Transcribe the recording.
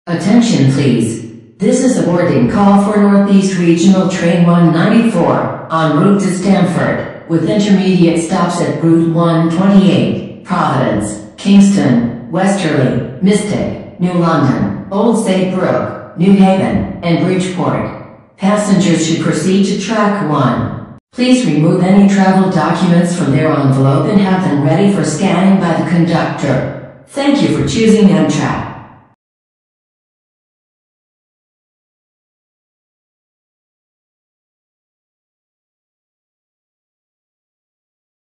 Attention please. This is a boarding call for Northeast Regional Train 194, en route to Stamford, with intermediate stops at Route 128, Providence, Kingston, Westerly, Mystic, New London, Old Saybrook, New Haven, and Bridgeport. Passengers should proceed to track 1. Please remove any travel documents from their envelope and have them ready for scanning by the conductor. Thank you for choosing Amtrak.